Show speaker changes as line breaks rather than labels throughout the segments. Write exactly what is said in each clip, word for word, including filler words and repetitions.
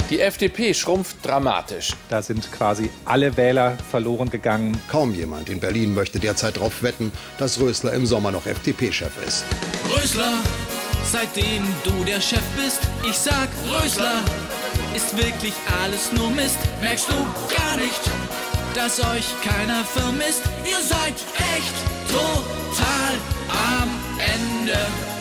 Die F D P schrumpft dramatisch.
Da sind quasi alle Wähler verloren gegangen.
Kaum jemand in Berlin möchte derzeit darauf wetten, dass Rösler im Sommer noch F D P-Chef ist.
Rösler, seitdem du der Chef bist, ich sag Rösler, ist wirklich alles nur Mist. Merkst du gar nicht, dass euch keiner vermisst? Ihr seid echt total am Ende.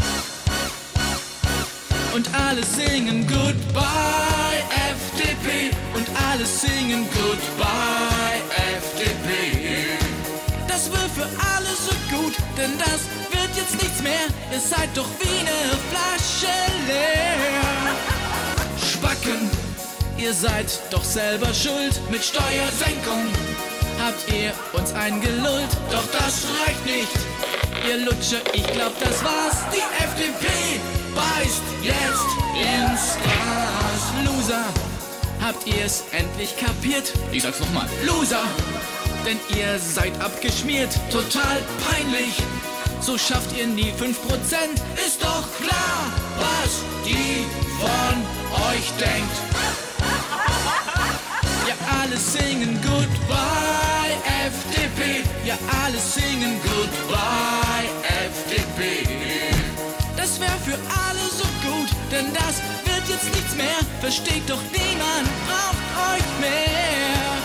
Und alle singen Goodbye F D P. Und alle singen Goodbye F D P. Das wird für alle so gut, denn das wird jetzt nichts mehr. Ihr seid doch wie eine Flasche leer. Spacken, ihr seid doch selber schuld. Mit Steuersenkung habt ihr uns eingelullt. Doch das reicht nicht, ihr Lutscher, ich glaub das war's. Die F D P beißt jetzt ins Gras. Loser, habt ihr's endlich kapiert? Ich sag's nochmal, Loser, denn ihr seid abgeschmiert. Total peinlich, so schafft ihr nie fünf Prozent. Ist doch klar, was die von euch denkt. Ja, alle singen Goodbye F D P. Ja, alle singen Goodbye F D P. Das wär für alle so gut, denn das wird jetzt nichts mehr. Versteht doch niemand, braucht euch mehr.